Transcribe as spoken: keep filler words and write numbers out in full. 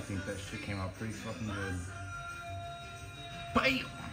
think that shit came out pretty fucking good. Bam!